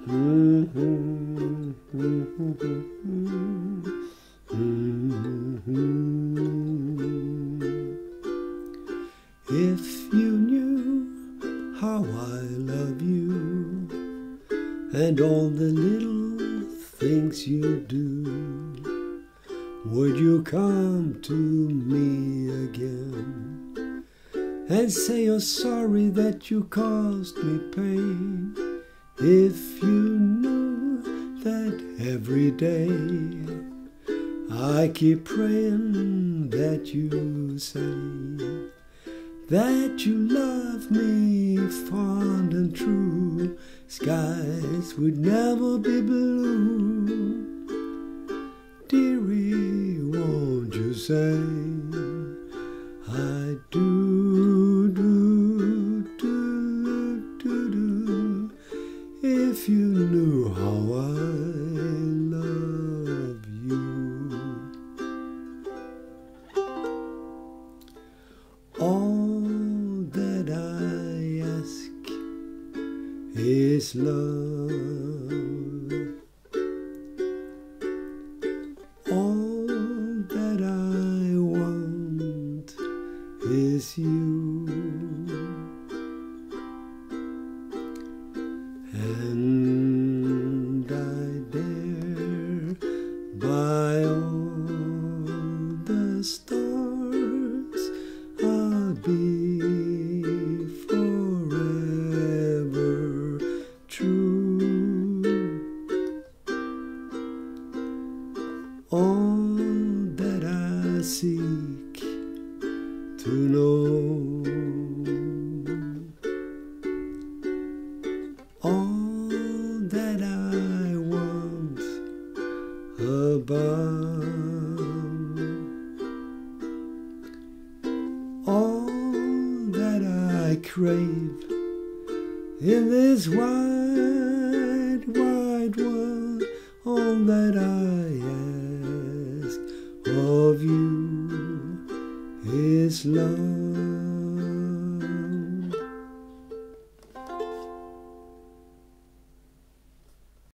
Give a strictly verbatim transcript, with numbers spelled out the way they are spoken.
If you knew how I love you and all the little things you do, would you come to me again and say you're sorry that you caused me pain? If you knew that every day I keep praying that you say that you love me fond and true, skies would never be blue. Dearie, won't you say I do, do, do, do, do, if you knew how I love you. All that I ask is love. All that I want is you. And I dare by all the stars I'll be forever true. All that I seek to know, all that I want above, all that I crave in this wide, wide world, all that I ask of you is love.